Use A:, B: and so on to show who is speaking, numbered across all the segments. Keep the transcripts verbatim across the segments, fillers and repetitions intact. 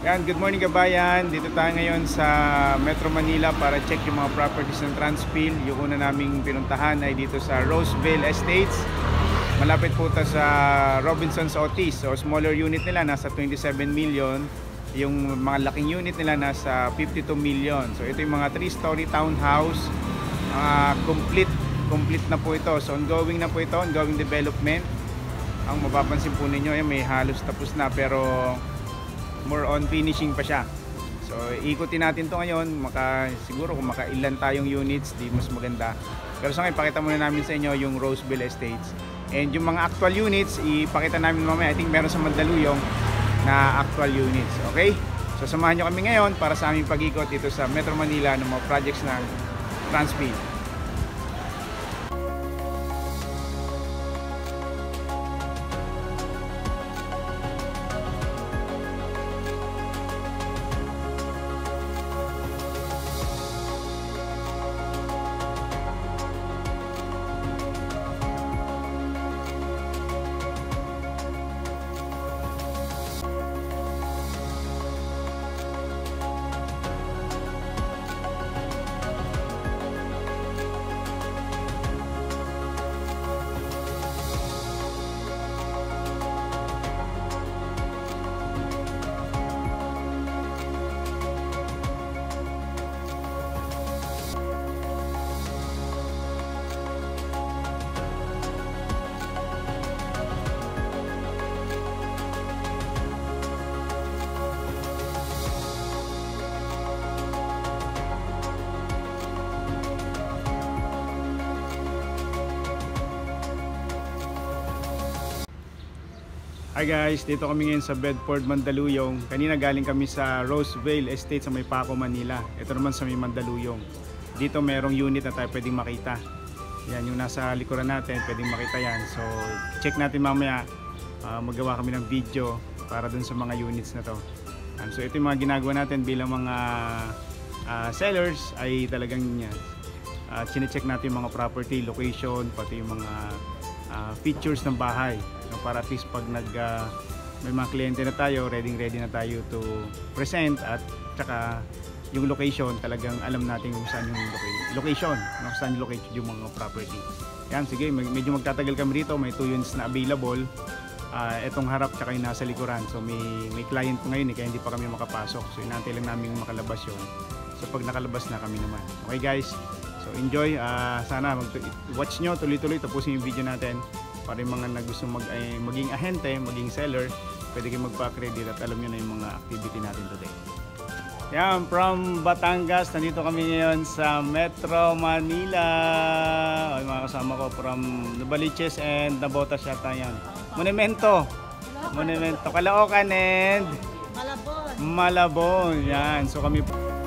A: Yan, good morning kabayan. Dito tayo ngayon sa Metro Manila para check yung mga properties ng Transphil. Yung una naming pinuntahan ay dito sa Roseville Estates. Malapit po ito sa Robinsons Otis. So smaller unit nila nasa twenty-seven million. Yung mga laking unit nila nasa fifty-two million. So ito yung mga three story townhouse. Uh, complete, complete na po ito. So ongoing na po ito, ongoing development. Ang mapapansin po ninyo, yan, may halos tapos na pero more on finishing pa siya. So ikutin natin to ngayon, maka, siguro kung makailan tayong units, di mas maganda. Pero sa ngayon, pakita muna namin sa inyo yung Roseville Estates. And yung mga actual units, ipakita namin mamaya. I think meron sa Mandaluyong na actual units. Okay? So samahan nyo kami ngayon para sa aming pag-ikot dito sa Metro Manila ng mga projects ng Transphil. Hi guys, dito kami ngayon sa Bedford, Mandaluyong. Kanina galing kami sa Roseville Estate sa may Paco, Manila. Ito naman sa may Mandaluyong. Dito merong unit na tayo pwedeng makita. Yan yung nasa likuran natin, pwedeng makita yan. So check natin mamaya, uh, magawa kami ng video para dun sa mga units na to. And so ito yung mga ginagawa natin bilang mga uh, sellers ay talagang yan. Uh, chine-check natin yung mga property, location, pati yung mga uh, features ng bahay. So, para at least pag nag uh, may mga kliyente na tayo, ready ready na tayo to present, at saka yung location talagang alam natin kung saan yung location, no? Saan yung location yung mga property. Yan, sige, medyo magtatagal kami rito, may two units na available. Uh, etong harap tsaka yung nasa likuran. So may may client ngayon eh, kaya hindi pa kami makapasok. So inaantay lang namin makalabas yun. So pag nakalabas na kami naman. Okay guys, so enjoy. Uh, sana mag watch nyo tuloy-tuloy, tapusin yung video natin. Para yung mga na gusto mag, ay, maging ahente, maging seller, pwede kayo magpa-credit at alam nyo na yung mga activity natin today. Yan, from Batangas, nandito kami ngayon sa Metro Manila. Ay, mga kasama ko from Novaliches and Navotas yata yan. Monumento. Monumento. Caloocan and
B: Malabon.
A: Malabon. Yan, so kami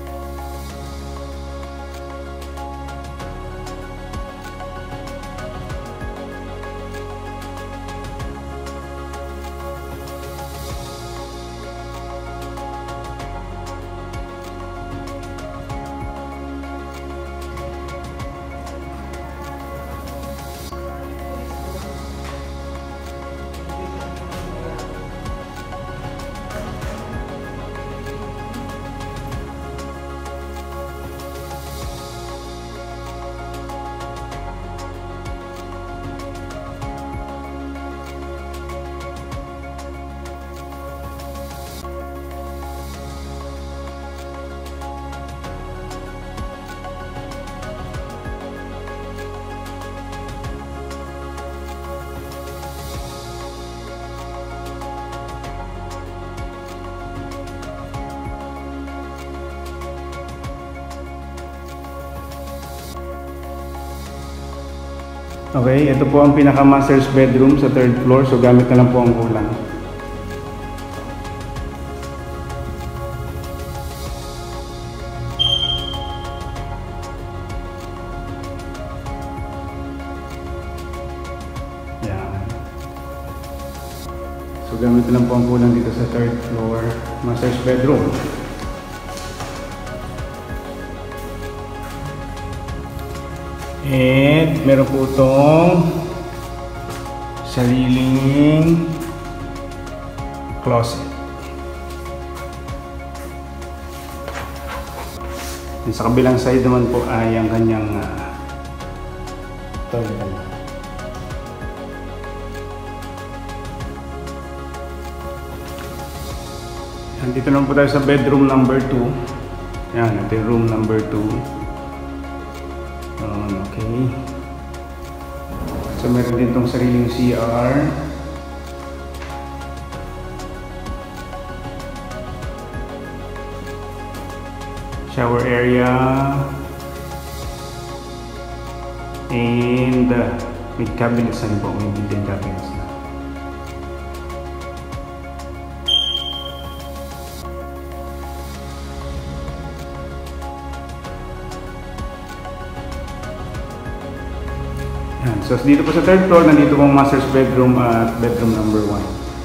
A: okay, ito po ang pinaka master's bedroom sa third floor, so gamit na lang po ang kulang. Yan. So gamit na lang po ang kulang dito sa third floor master's bedroom. And meron po itong sariling closet. Yung sa kabilang side naman po ay ang kanyang uh, toilet. Dito naman po tayo sa bedroom number two. Yan, ito yung room number two. Um, okay. So meron din itong sariling C R. Shower area. And uh, may cabinets na po. May built-in cabinets na. So dito po sa third floor, nandito pong master's bedroom at bedroom number one.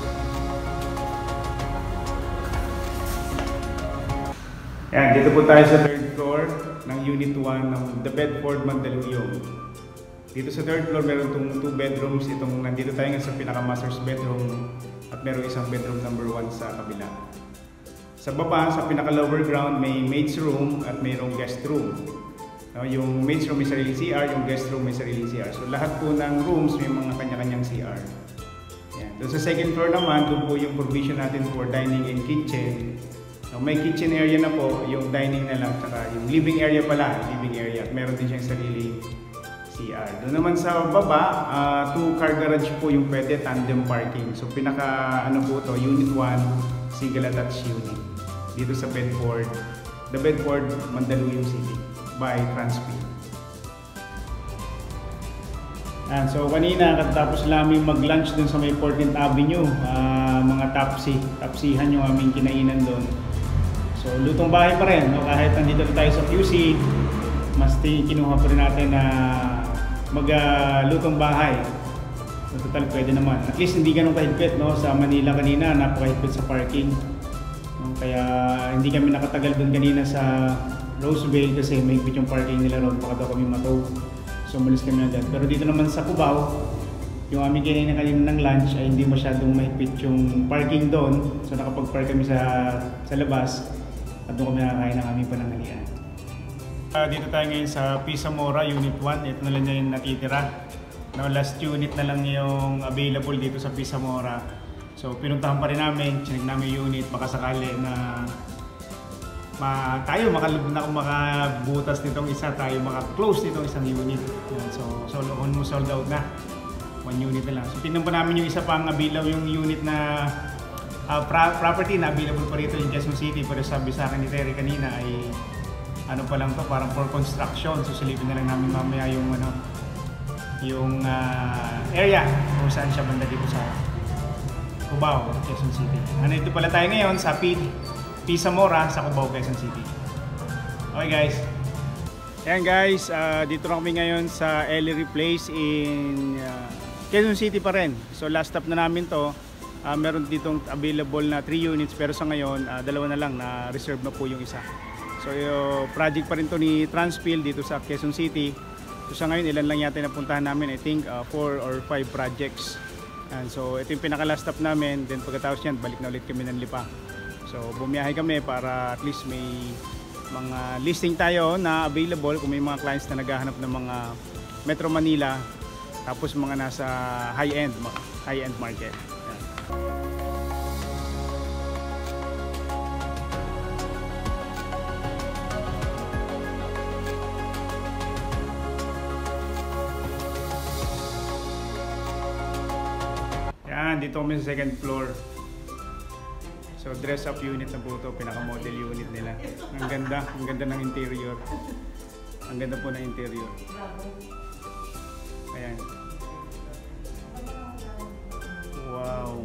A: Ayan, dito po tayo sa third floor ng unit one ng The Bedford Mandaluyong. Dito sa third floor, meron itong two bedrooms. Itong nandito tayo nga sa pinaka-master's bedroom at meron isang bedroom number one sa kabila. Sa baba, sa pinaka-lower ground, may maid's room at mayroong guest room. No, yung maid's room may sariling C R, yung guest room may sariling C R. So lahat po ng rooms may mga kanya-kanyang C R. Yan. Doon sa second floor naman, doon po yung provision natin for dining and kitchen. No, may kitchen area na po, yung dining na lang, saka yung living area pala, living area. At meron din siyang sariling C R. Doon naman sa baba, uh, two car garage po yung pwede, tandem parking. So pinaka ano po to, unit one, single attached unit. Dito sa Bedford, The Bedford Mandaluyong City by Transpeed. And so kanina katapos namin mag-lunch dun sa may fourteenth Avenue, uh, mga tapsi, tapsihan yung aming kinainan doon. So lutong bahay pa rin, no? Kahit nandito tayo sa Q C, mas kinuha pa rin natin na mag-lutong uh, bahay. So total pwede naman. At least hindi ganun kahigpit, no? Sa Manila kanina, napakahigpit sa parking. No? Kaya hindi kami nakatagal doon kanina sa Roseville kasi may higpit yung parking nila ron, baka daw kami matow. So umalis kami agad. Pero dito naman sa Cubao, yung aming kinain kanina ng lunch ay hindi masyadong mahigpit yung parking doon. So nakapag-park kami sa, sa labas at doon kami nakakain ng aming pananghalian. Uh, dito tayo ngayon sa Pisa Mora Unit one. Ito na lang yung natitira. No, last unit na lang yung available dito sa Pisa Mora. So pinuntahan pa rin namin, chinig namin yung unit, baka sakali na Ma, tayo makalubog na kung makabutas nitong isa, tayo maka-close nitong isang unit. Yan, so, so almost sold out na. One unit na lang. So tingnan pa namin yung isa pang available yung unit na uh, pra property na available pa rito in Quezon City. Pero sabi sa akin ni Terry kanina ay ano pa lang to, parang for construction. So silipin na lang namin mamaya yung ano yung uh, area kung saan siya banda dito sa Cubao, Quezon City. Ano ito pala tayo ngayon sa P Pisa Mora sa Cubao, Quezon City. Okay guys. Ayan guys, uh, dito na kami ngayon sa Ellery Place in uh, Quezon City pa rin. So last stop na namin to. Uh, meron ditong available na three units pero sa ngayon uh, dalawa na lang na reserve na po yung isa. So yung project pa rin to ni Transpeed dito sa Quezon City. So sa ngayon ilan lang yata napuntahan namin, I think uh, four or five projects. And so ito yung pinaka last stop namin, then pagkatapos yan balik na ulit kami ng Lipa. So bumiyahe kami para at least may mga listing tayo na available kung may mga clients na naghahanap ng mga Metro Manila, tapos mga nasa high-end high-end market. Yan, dito kami sa second floor. So dress up unit na po ito, pinaka-model unit nila. Ang ganda, ang ganda ng interior. Ang ganda po ng interior. Ayan. Wow.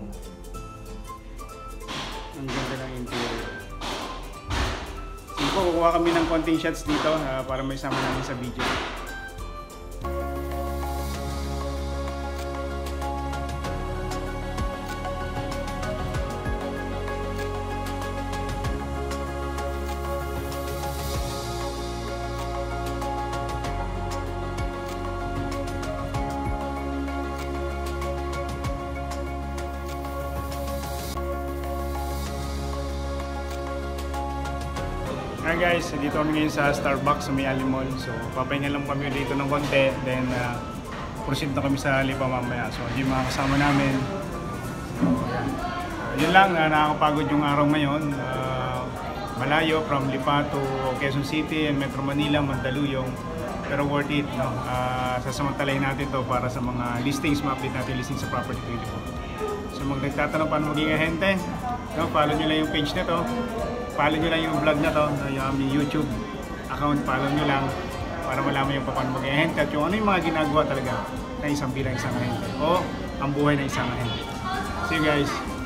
A: Ang ganda ng interior. Sige po, kukuha kami ng konting shots dito uh, para may sama namin sa video. Hi guys, dito kami ngayon sa Starbucks sa May Ali Mall. So papahinga lang kami dito ng konti, then uh, proceed na kami sa Lipa mamaya. So yung mga kasama namin. So, yan. Uh, yun lang, uh, nakakapagod yung araw ngayon. Uh, malayo from Lipa to Quezon City and Metro Manila, Mandaluyong. Pero worth it, no? Uh, sasamantalahin natin to para sa mga listings, ma-update natin yung listings sa Property twenty-four. So mag nagtatanong paano maging ahente, no? Follow nyo lang yung page na to. Follow nyo lang yung vlog na to, yung aming YouTube account, follow nyo lang para malaman yung paano maging ahente at yung ano yung mga ginagawa talaga na isang bilang isang ahente o ang buhay ng isang ahente. See you guys!